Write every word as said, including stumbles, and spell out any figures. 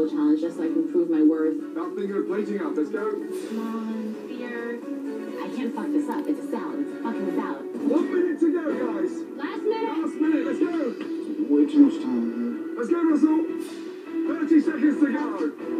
little challenge just so I can prove my worth. Stop thinking of plating up. Let's go. Come on, fear. I can't fuck this up. It's a salad. It's a fucking salad. One minute to go, guys. Last minute. Last minute. Let's go. Way too much time here. Let's go, Russell. thirty seconds to go.